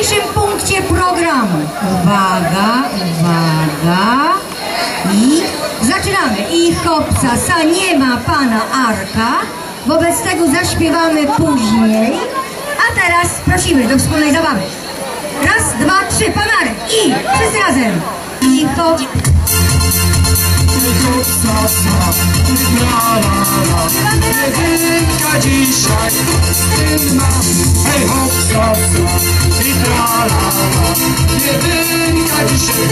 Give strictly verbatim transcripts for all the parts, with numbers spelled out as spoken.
pierwszym punkcie programu. Uwaga, uwaga. I zaczynamy. I hopsa, sa nie ma pana Arka. Wobec tego zaśpiewamy później. A teraz prosimy do wspólnej zabawy. Raz, dwa, trzy, pan Arek. I wszyscy razem. I hop. Hopsa, sa, la, la, la. Jedynka dzisiaj inna. Hej, hopsa, sa, i tra, la, la. Jedynka dzisiaj.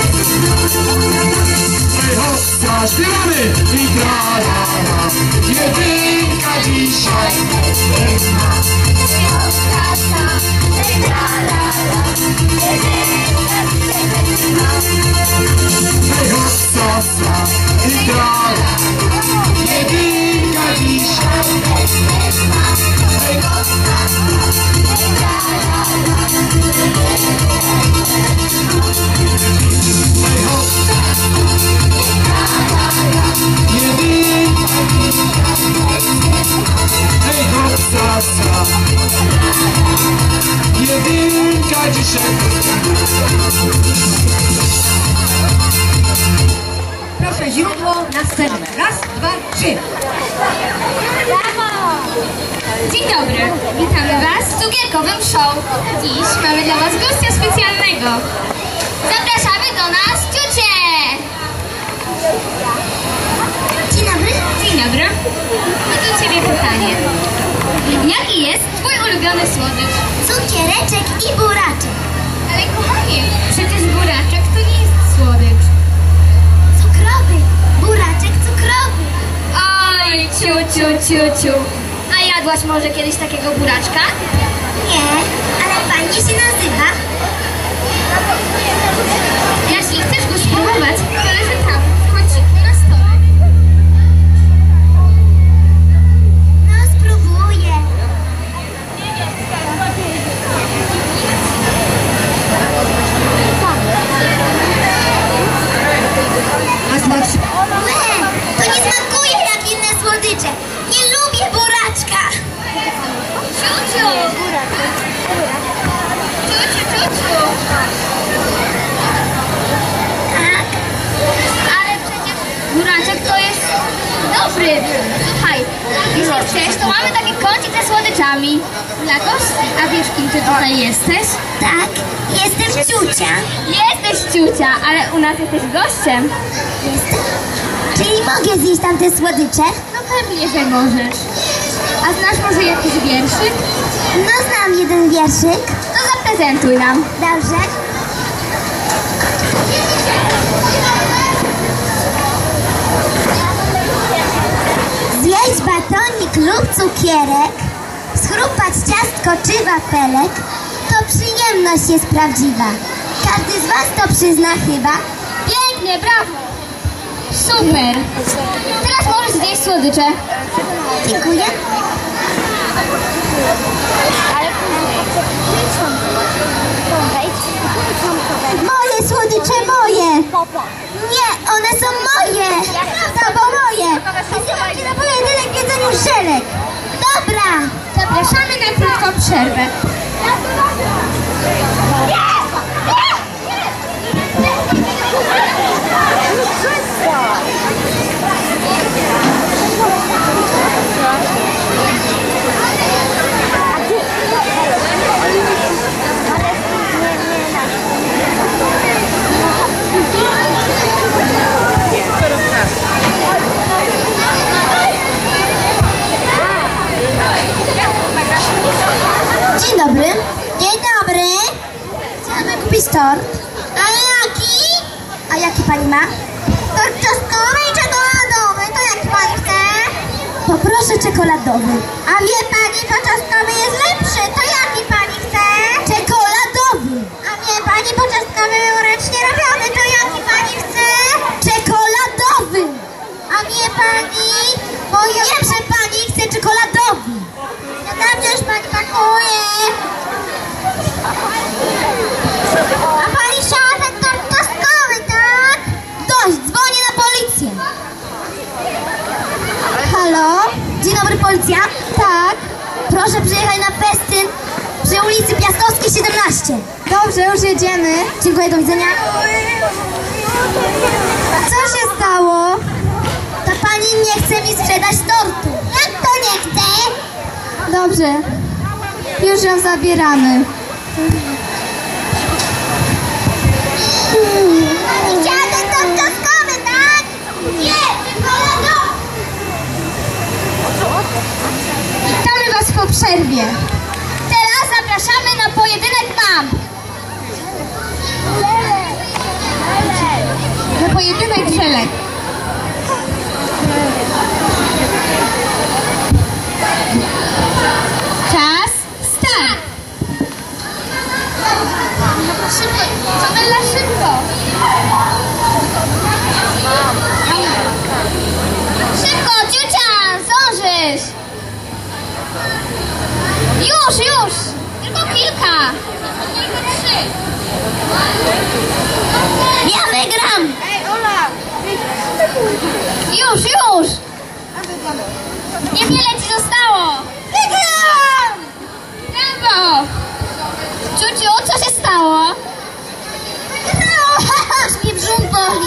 Hej, hopsa, śpiewamy i tra, la, la. Jedynka dzisiaj inna. Hopsa, sa, i tra, la, la. Jedynka dzisiaj inna. Hej, hopsa, sa, i tra, la, la. Jedynka dzisiaj inna. Hej, hopsa, sa, i tra, la, la. Hej, hopsa, i tra, la, la. Jedynka hej, hopsa, sa, jedynka dzisiaj. Proszę, źródło na scenę. Raz, dwa, trzy. Dzień dobry, witamy Was w cukierkowym show. Dziś mamy dla Was gościa specjalnego. Zapraszamy do nas ciucie! Dzień dobry. Dzień dobry. No do Ciebie pytanie. Jaki jest Twój ulubiony słodycz? Cukiereczek i buraczek. Ale kochanie, przecież buraczek to nie jest słodycz. Cukrowy. Buraczek cukrowy. Oj, ciuciu, ciuciu. A jadłaś może kiedyś takiego buraczka? Nie, ale fajnie się nazywa. Jeśli chcesz go spróbować, to leży tam, w kąciku na stole. No, spróbuję. Raz, dwa, trzy. Nie, to nie smakuje jak inne słodycze. Nie lubię buraczka. Ciuciu! Ciuciu, ciuciu! Tak? Ale przecież buraczek to jest dobry. Słuchaj, jeśli chcesz, to mamy taki kącik ze słodyczami dla gości. A wiesz, kim ty tutaj jesteś? Tak, jestem ciucia. Jesteś ciucia, ale u nas jesteś gościem. Jestem. Czyli mogę zjeść tamte słodycze? No pewnie, że możesz. A znasz może jakiś wierszyk? No, znam jeden wierszyk. To zaprezentuj nam. Dobrze. Zjeść batonik lub cukierek, schrupać ciastko czy wafelek, to przyjemność jest prawdziwa. Każdy z Was to przyzna chyba. Pięknie, brawo! Super! Teraz możesz zjeść słodycze. Dziękuję. Moje słodycze, moje! Nie, one są moje! To bo moje! Wysyłam Cię na pojedynek w jedzeniu żelek! Dobra! Zapraszamy na krótką przerwę. Dzień dobry. Dzień dobry. Chciałabym kupić tort. A jaki? A jaki pani ma? Tort czosnkowy i czekoladowy. To jaki pani chce? Poproszę czekoladowy. A wie pani, to czosnkowy jest lepszy. To jaki pani chce? Czekoladowy. A wie pani, bo czosnkowy był ręcznie robiony. To jaki pani chce? Czekoladowy. A wie pani, bo ja wiem, że pani chce czekoladowy. No dobrze, już pani pakuje. A pani chciała ten tort czosnkowy, tak? Dość, dzwonię na policję. Halo? Dzień dobry, policja. Tak. Proszę przyjechać na festyn Przy ulicy Piastowskiej siedemnaście. Dobrze, już jedziemy. Dziękuję, do widzenia. Co się stało? Ta pani nie chce mi sprzedać tortu. Jak to nie chce? Dobrze. Już ją zabieramy. Hmm. Chciała ten tort czosnkowy, tak? Nie, tylko lodo. Witamy was po przerwie. Teraz zapraszamy na pojedynek mam. Na pojedynek żelek. Czas, start. Szybko, Kamela, szybko. Szybko, ciucia, zdążysz. Już, już. Tylko kilka. Ja wygram. Ej, Ola. Już, już. Niewiele ci zostało. Wygram. Brawo. Ciuciu, co się stało? Aż mnie brzuch boli.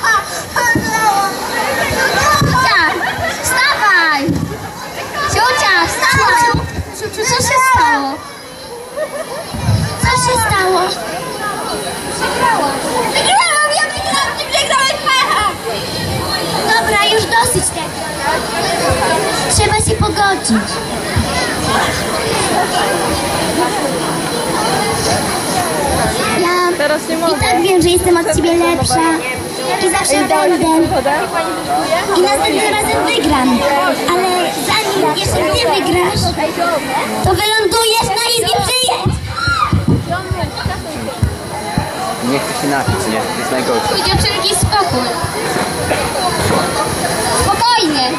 Ciucia, wstawaj. Ciucia, wstawaj. Co się stało? Co się stało? Wygrałam. Wygrałam, ja wygrałam, ty wygrałeś. Dobra, już dosyć tego. Trzeba się pogodzić. Ja i tak wiem, że jestem od ciebie lepsza i zawsze będę i następnym razem wygram, ale zanim jeszcze nie wygrasz, to wylądujesz na izbie przyjaciół. Nie chcę się napić, nie? To jest najgorsze. Twój dziewczynki, spokój. Spokojnie.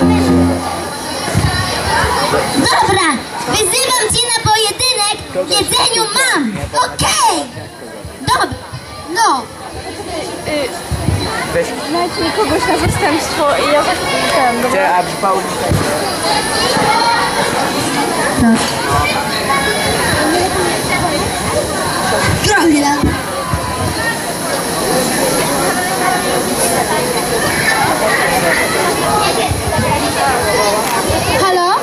Dobra, wyzywam cię na pojedynek w jedzeniu mam. Okej. Okay. Dobra, no. Weź. Znajdź mi kogoś na zastępstwo i ja ten, dobra? Gdzie, a Paul... Chwila. Halo?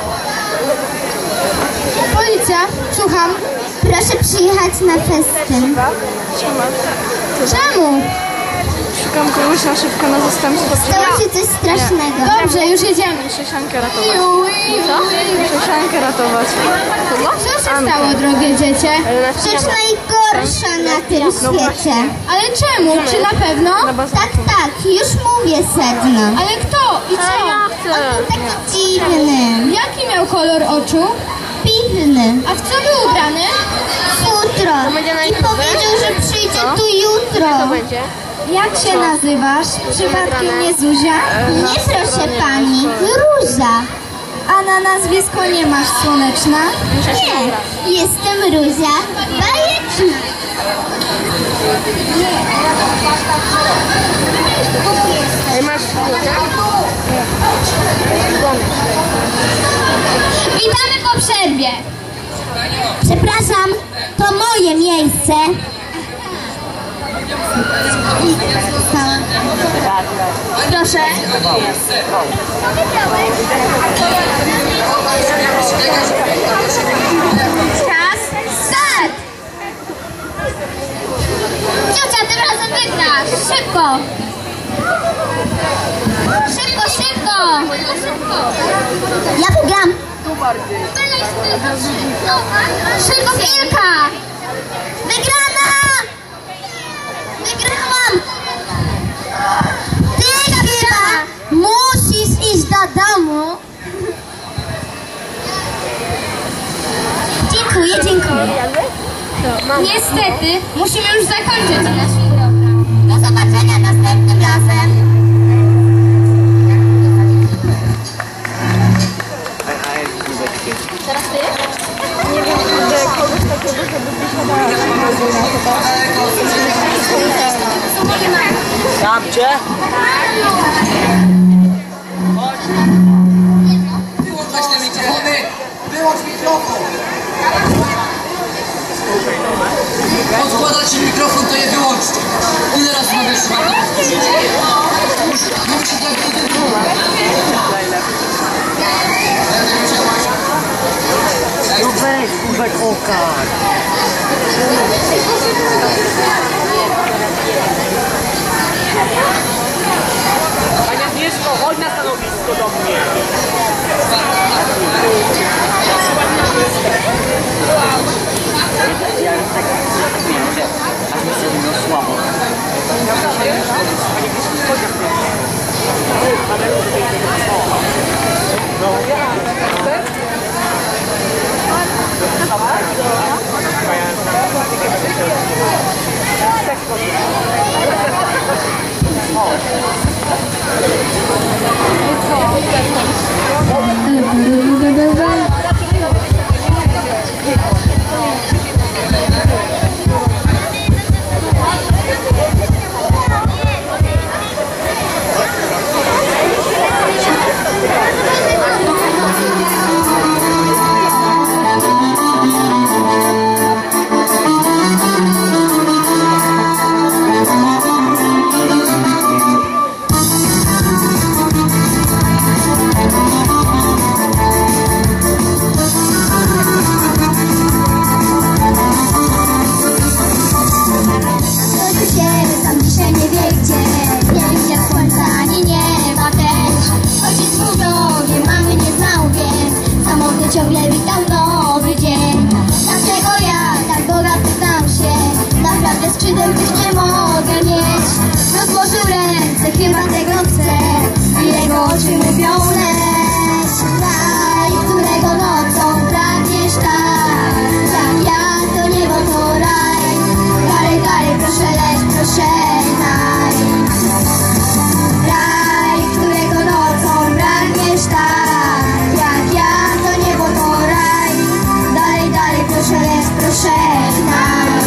Policja, słucham. Proszę przyjechać na festyn. Siema. Czemu? Szukam kogoś na szybko na zastępstwo. Stało się coś strasznego. Dobrze, już jedziemy. Muszę Siankę ratować. Co? Muszę Siankę ratować. Kogo? Co się stało, drogie dziecię? Rzecz najgorsza na tym świecie. Ale czemu? Czy na pewno? Tak, tak, już mówię sedno. Ale kto? I co? Ja chcę. On był taki dziwny. Jaki miał kolor oczu? Piwny. A w co był ubrany? Futro. będzie na I YouTube? powiedział, że przyjdzie Co? tu jutro. To będzie? Jak się nazywasz? Przypadkiem nie Zuzia? Nie, proszę pani, Róża. A na nazwisko nie masz, Słoneczna? Nie, jestem Róża Bajeczna. Ej, masz Witamy po przerwie. Przepraszam, to moje miejsce. Proszę. Czas, start. Ciocia, tym razem wygrasz. Szybko. Szybko, szybko. Ja wygram. Szybko, kilka. Wygrana! Wygrałam! Ty chyba musisz iść do domu. Dziękuję, dziękuję. Niestety, musimy już zakończyć nasz program. Do zobaczenia następnym razem. A, a jak nie będzie? Teraz ty? Nie wiem, kurde, kogoś takiego, żeby wysiadała Tamcie? Wyłącz te mikrofony! Wyłącz mikrofon! Odkładacie mikrofon, to je wyłączcie. Ile razy mogę jeszcze warto powtórzyć? Mówcie tak jeden. No weź, kubek oka. Panie Agnieszko, chodź na stanowisko do mnie. Ja już tak wiem, że aż mi się no słabo. Ciągle witam nowy dzień. Dlaczego ja tak bogaty stał się? Naprawdę skrzydeł już nie mogę mieć. Rozłożył ręce, chyba tego chcę. I jego oczy mówią leć. Kraj, którego nocą pragniesz tak. Jak ja, to niebo to raj. Dalej, dalej, proszę leć, proszę naj. Raj, którego nocą pragniesz tak. Jak ja, to niebo to raj. Dalej, dalej, proszę leć, proszę naj.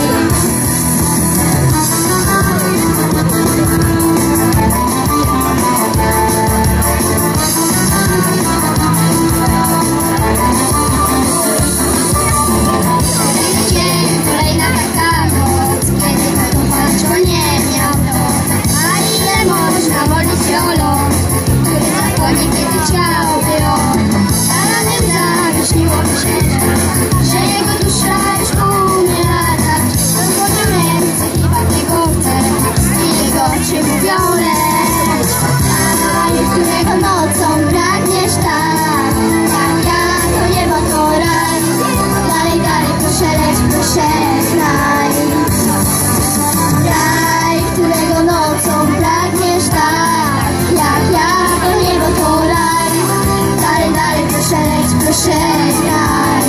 Dzień, kolejna taka noc, kiedy na to patrzyła nie miał to. A ile można modlić się o los, który zachodzi, kiedy chciałby on. Zaranym zawiśniło mi się, że jego dusza już umie latać. Rozłożył ręce, chyba tego chce i jego oczy mówią leć. Kraj, którego nocą pragniesz tak. Jak ja, to niebo to raj. Dalej, dalej, proszę leć, proszę kraj. Kraj, którego nocą pragniesz tak. Jak ja, to niebo to raj. Dalej, dalej, proszę leć, proszę kraj.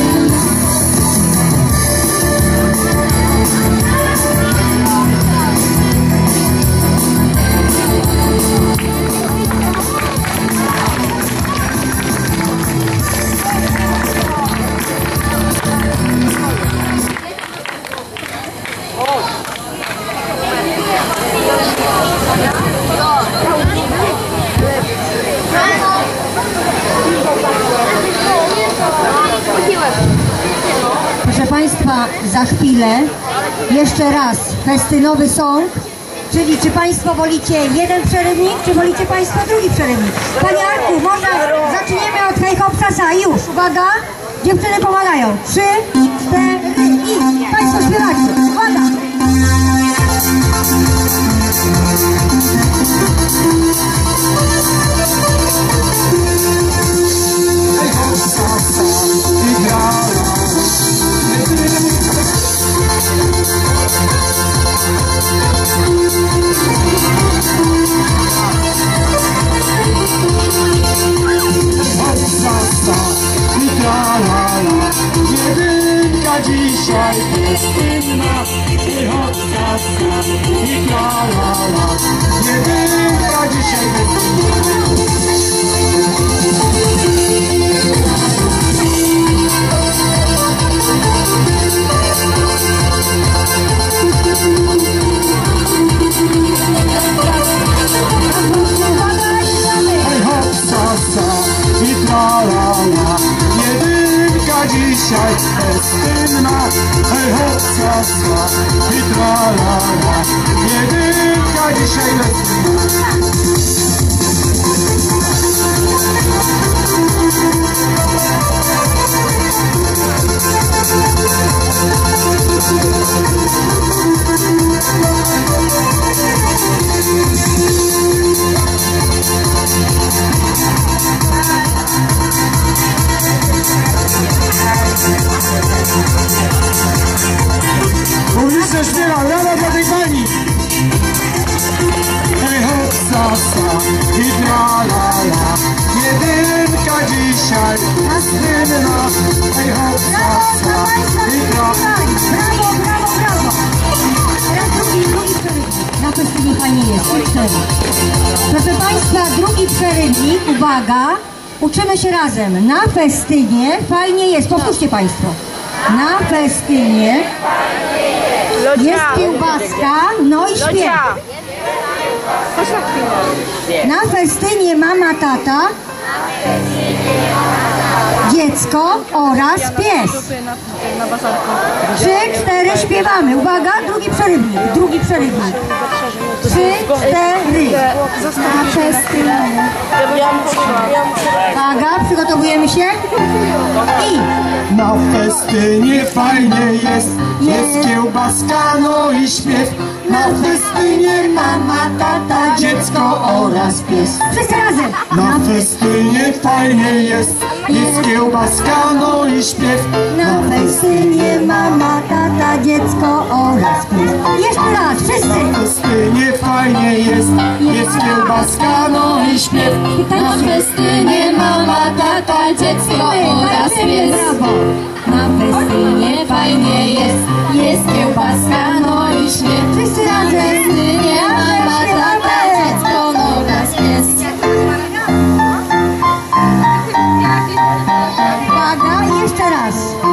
Proszę Państwa, za chwilę jeszcze raz festynowy song, czyli czy Państwo wolicie jeden przerywnik, czy wolicie Państwo drugi przerywnik? Panie Arku, można, zaczniemy od Hej Hopsasa, już, uwaga, dziewczyny pomagają, trzy, cztery i Państwo śpiewacie, uwaga! Jedynka dzisiaj festynna i hop sasa i tralala. Jedynka dzisiaj festynna. Hej hop sasa i tralala. Jedynka dzisiaj festynna. Hej hop la i tra la la. Jedynka dzisiaj jest. Publiczne śpiewa, brawa dla tej pani! Hej hop, sasa i tra la la. Jedynka dzisiaj następna. Hej hop, sasa i tra la la. Brawo, brawo, brawo! Teraz drugi, drugi przerywnik. Na festynie fajnie jest. Przerywnik. Proszę Państwa, drugi przerywnik, uwaga, uczymy się razem. Na festynie fajnie jest. Powtórzcie Państwo. Na festynie jest kiełbaska, no i śpiew. Na festynie mama, tata, dziecko oraz pies. Trzy, cztery, śpiewamy. Uwaga, drugi przerywnik, drugi przerywnik. Trzy, cztery. Na festynie. Uwaga, przygotowujemy się. I na festynie fajnie jest, jest kiełbaska, no i śpiew. Na festynie mama, tata, dziecko oraz pies. wszyscy razem. Na festynie fajnie jest, jest kiełbaska, no i śpiew. Na festynie mama, tata, dziecko oraz pies. Jeszcze raz, wszyscy. Na festynie fajnie jest, jest kiełbaska, no i śpiew. Na festynie mama, tata, dziecko oraz pies. Brawo. Na festynie fajnie jest, jest kiełbaska, no i śpiew. Wszyscy Na razem. festynie mama, tata, dziecko, no oraz pies. Uwaga, jeszcze raz.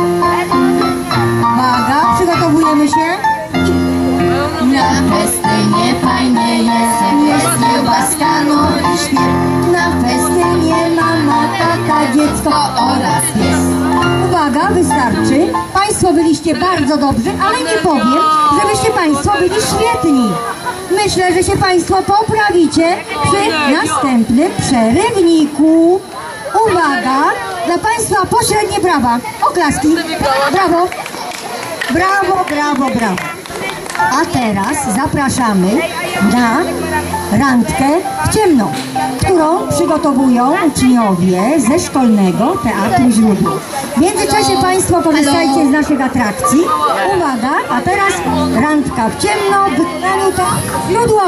Uwaga, przygotowujemy się. Na festynie fajnie jest, jest kiełbaska, no i śpiew. Na festynie mama, tata, dziecko oraz pies. Uwaga, wystarczy. Państwo byliście bardzo dobrzy, ale nie powiem, żebyście Państwo byli świetni. Myślę, że się Państwo poprawicie przy następnym przerywniku. Uwaga, dla Państwa pośrednie brawa. Oklaski. Brawo. Brawo, brawo, brawo. A teraz zapraszamy na randkę w ciemno, którą przygotowują uczniowie ze Szkolnego Teatru Źródło. W międzyczasie Państwo korzystajcie z naszych atrakcji. Uwaga, a teraz randka w ciemno w wykonaniu Teatru Źródło.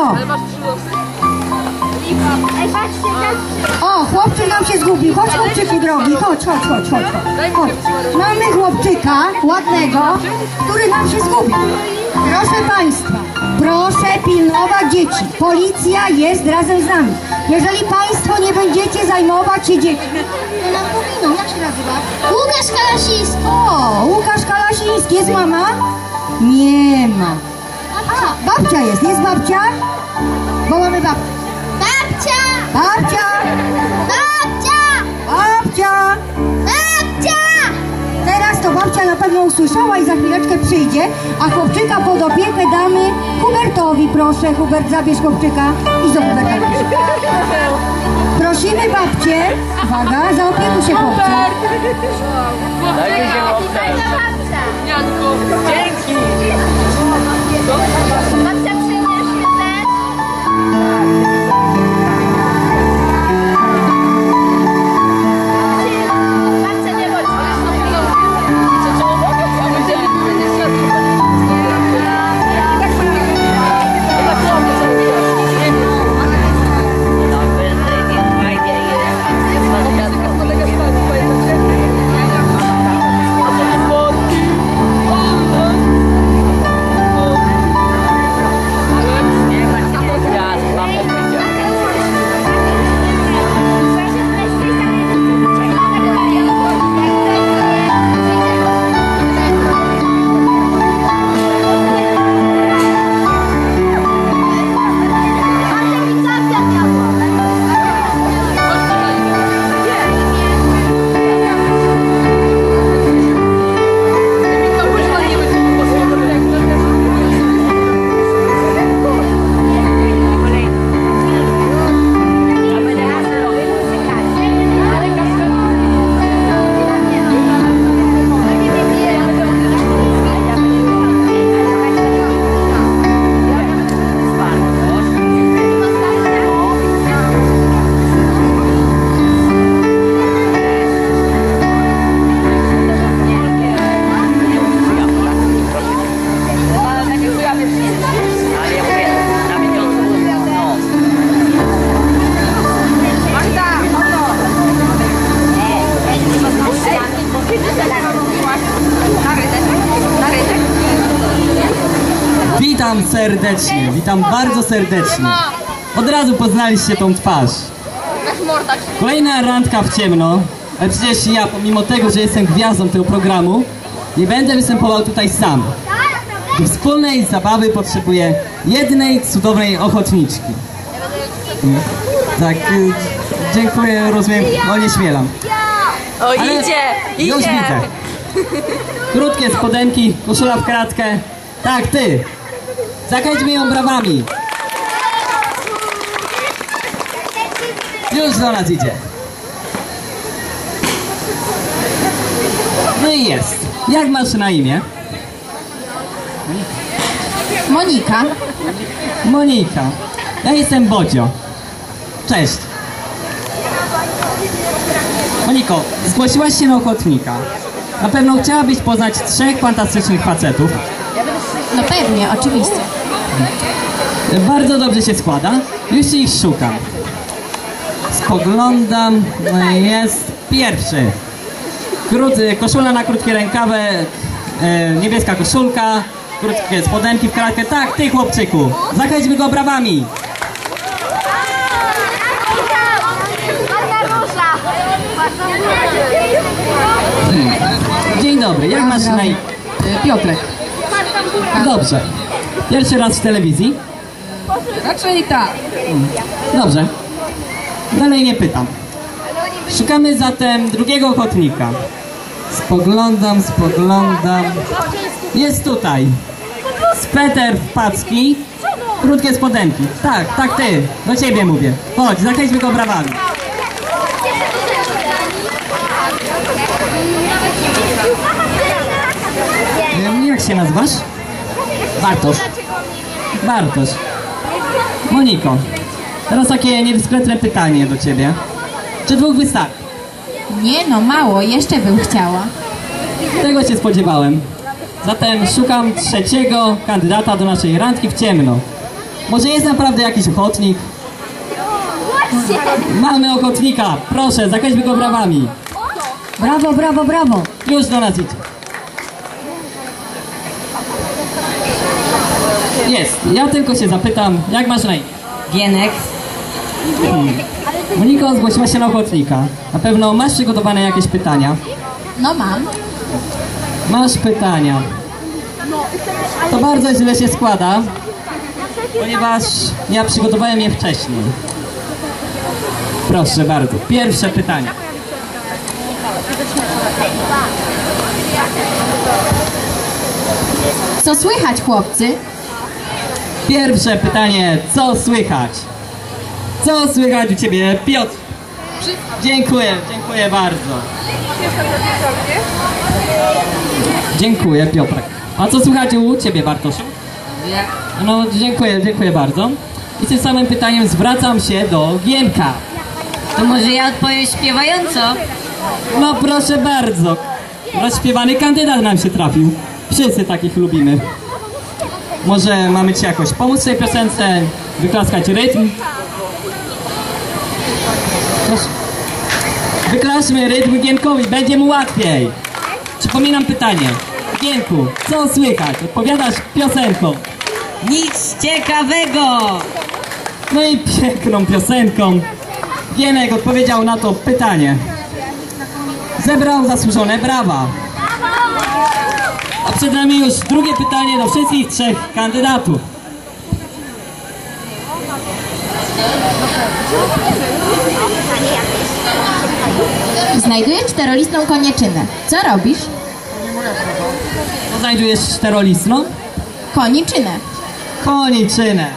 O, chłopczyk nam się zgubił. Chodź, chłopczyku drogi, chodź, chodź, chodź, chodź, chodź. Mamy chłopczyka ładnego, który nam się zgubił. Proszę Państwa, proszę pilnować dzieci. Policja jest razem z nami. Jeżeli Państwo nie będziecie zajmować się dziećmi, to nam powiną. Jak się nazywa? Łukasz Kalasiński. O, Łukasz Kalasiński. Jest mama? Nie ma. A, babcia jest. Jest babcia? Bo mamy babcię. Babcia! Babcia! Babcia! Babcia! Babcia! Teraz to babcia na pewno usłyszała i za chwileczkę przyjdzie, a chłopczyka pod opiekę damy Hubertowi. Proszę, Hubert, zabierz chłopczyka i do Huberta. Prosimy babcię. Uwaga, zaopiekuj się chłopcem. Dzięki! Babcia przyjmiesz świetę? Babcia nie bądź. Kolega z pani, Witam serdecznie, witam bardzo serdecznie. Od razu poznaliście tą twarz. Kolejna randka w ciemno, ale przecież ja, pomimo tego, że jestem gwiazdą tego programu, nie będę występował tutaj sam. Do wspólnej zabawy potrzebuję jednej cudownej ochotniczki. Tak, y, dziękuję, rozumiem, no nie śmielam. O, Ale idzie, już idzie. widzę. Krótkie spodenki, koszula w kratkę. Tak, ty. Zakręćmy ją brawami. Już do nas idzie. No i jest. Jak masz na imię? Monika. Monika. Ja jestem Bodzio. Cześć. Moniko, zgłosiłaś się na ochotnika. Na pewno chciałabyś poznać trzech fantastycznych facetów. No pewnie, oczywiście. Bardzo dobrze się składa. Już ich szukam. Spoglądam. No i jest pierwszy. Krót, koszula na krótkie rękawy, e, niebieska koszulka, krótkie spodenki w kratkę. Tak, ty chłopczyku. Zakręćmy go brawami. Dzień dobry, jak masz na imię? Piotrek. Dobrze. Pierwszy raz w telewizji? Raczej tak. Dobrze. Dalej nie pytam. Szukamy zatem drugiego ochotnika. Spoglądam, spoglądam. Jest tutaj. Sweter w packi, krótkie spodenki. Tak, tak ty. Do ciebie mówię. Chodź, zakręćmy go brawami. Em, Jak się nazywasz? Bartosz. Bartosz. Moniko, teraz takie niedyskretne pytanie do ciebie. Czy dwóch wystarczy? Nie no, mało, jeszcze bym chciała. Tego się spodziewałem. Zatem szukam trzeciego kandydata do naszej randki w ciemno. Może jest naprawdę jakiś ochotnik? Mamy ochotnika, proszę, zakręćmy go brawami. Brawo, brawo, brawo. Już do nas idzie. Jest, ja tylko się zapytam, jak masz na imię? Gienek. Hmm. Moniko, zgłosiła się na ochotnika. Na pewno masz przygotowane jakieś pytania? No mam. Masz pytania. To bardzo źle się składa, ponieważ ja przygotowałem je wcześniej. Proszę bardzo, pierwsze pytanie. Co słychać, chłopcy? Pierwsze pytanie, co słychać? Co słychać u ciebie, Piotr? Dziękuję, dziękuję bardzo. Dziękuję, Piotrek. A co słychać u ciebie, Bartoszu? No, dziękuję, dziękuję bardzo. I tym samym pytaniem zwracam się do Gienka. To może ja odpowiem śpiewająco? No proszę bardzo. Rozśpiewany kandydat nam się trafił. Wszyscy takich lubimy. Może mamy ci jakoś pomóc w tej piosence? Wyklaskać rytm? Proszę. Wyklaszmy rytm Gienkowi, będzie mu łatwiej. Przypominam pytanie. Gienku, co słychać? Odpowiadasz piosenką. Nic ciekawego. No i piękną piosenką Gienek odpowiedział na to pytanie. Zebrał zasłużone brawa. A przed nami już drugie pytanie do wszystkich trzech kandydatów. Znajduję czterolistną konieczynę. Co robisz? To znajdujesz czterolistną? Koniczynę. Koniczynę.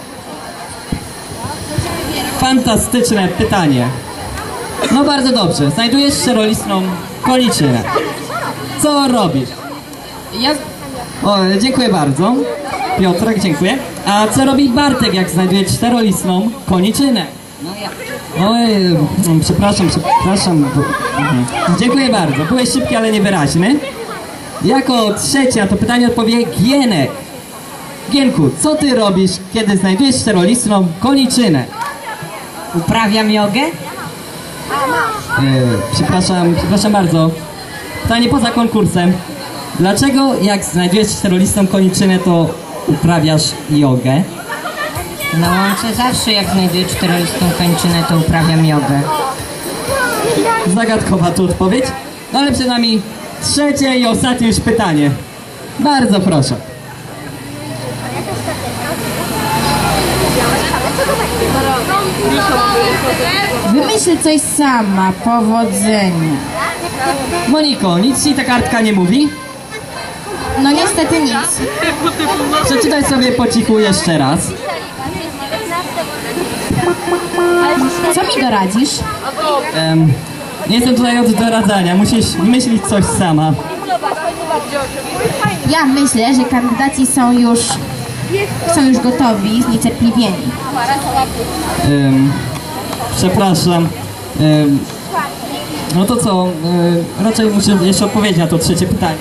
Fantastyczne pytanie. No bardzo dobrze. Znajdujesz czterolistną koniczynę. Co robisz? Ja... O, dziękuję bardzo. Piotrek, dziękuję. A co robi Bartek, jak znajduje czterolistną koniczynę? No ja. Oj, mm, przepraszam, przepraszam. Bo... Mhm. Dziękuję bardzo. Byłeś szybki, ale niewyraźny. Jako trzecia to pytanie odpowie Gienek. Gienku, co ty robisz, kiedy znajdujesz czterolistną koniczynę? Uprawiam jogę? E, przepraszam, przepraszam bardzo. Pytanie poza konkursem. Dlaczego jak znajdujesz czterolistą koniczynę, to uprawiasz jogę? Na łące zawsze jak znajduję czterolistą kończynę, to uprawiam jogę. Zagadkowa tu odpowiedź, no ale przed nami trzecie i ostatnie już pytanie. Bardzo proszę. Wymyśl coś sama, powodzenia. Moniko, nic ci ta kartka nie mówi? No niestety nic. Przeczytaj sobie po cichu jeszcze raz. Co mi doradzisz? Em, nie jestem tutaj od doradzania, musisz wymyślić coś sama. Ja myślę, że kandydaci są już są już gotowi, zniecierpliwieni. Em, przepraszam. Em, no to co? Em, raczej muszę jeszcze odpowiedzieć na to trzecie pytanie.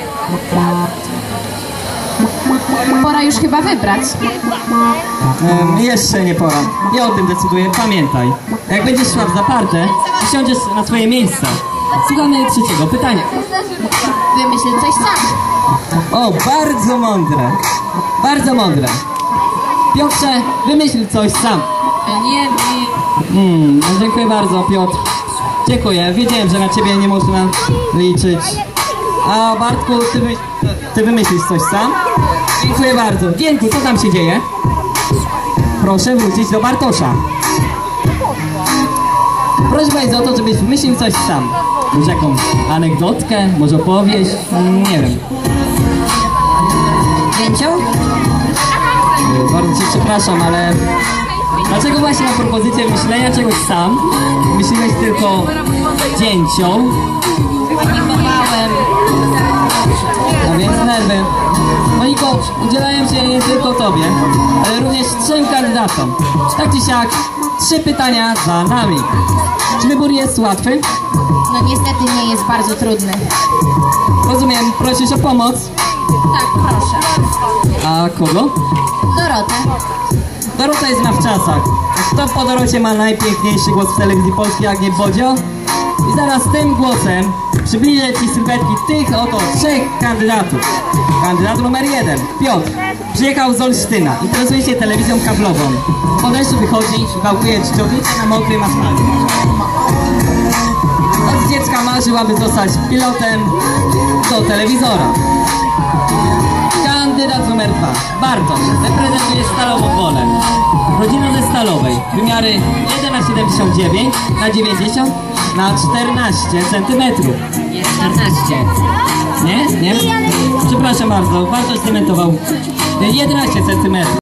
Pora już chyba wybrać. Um, jeszcze nie pora. Ja o tym decyduję, pamiętaj. Jak będziesz szła w zaparte, usiądziesz na swoje miejsce. Słuchamy trzeciego pytania. Wymyśl coś sam. O, bardzo mądre. Bardzo mądre. Piotrze, wymyśl coś sam. Nie wiem. Hmm, no dziękuję bardzo, Piotr. Dziękuję, wiedziałem, że na ciebie nie można liczyć. A Bartku, ty, wy, ty wymyślisz coś sam? Dziękuję bardzo. Gienku, co tam się dzieje? Proszę wrócić do Bartosza. Prośba jest o to, żebyś wymyślił coś sam. Może jakąś anegdotkę, może opowieść, nie wiem. Gięciu? Bardzo cię przepraszam, ale dlaczego właśnie na propozycję myślenia czegoś sam myśliłeś tylko dzięcią? Panikowałem. No więc nerwy. Moniko, udzielają się nie tylko tobie, ale również trzem kandydatom. Tak czy siak, trzy pytania za nami. Czy wybór jest łatwy? No niestety nie jest bardzo trudny. Rozumiem, prosisz o pomoc. Tak, proszę. A kogo? Dorotę. Dorota jest na wczasach. Kto po Dorocie ma najpiękniejszy głos w telewizji polskiej, jak nie Bodzio? I zaraz tym głosem przybliżę ci sylwetki tych oto trzech kandydatów. Kandydat numer jeden, Piotr. Przyjechał z Olsztyna. Interesuje się telewizją kablową. Po deszczu wychodzi i wałkuje czciownicę na mokrym asfalcie. Od dziecka marzył, aby zostać pilotem do telewizora. Kandydat numer dwa, Bartosz, reprezentuje Stalową Wolę. Rodzina ze Stalowej, wymiary jeden na siedemdziesiąt dziewięć na dziewięćdziesiąt na czternaście centymetrów. czternaście. Nie? Nie? Przepraszam bardzo, Bartosz zdementował. jedenaście centymetrów.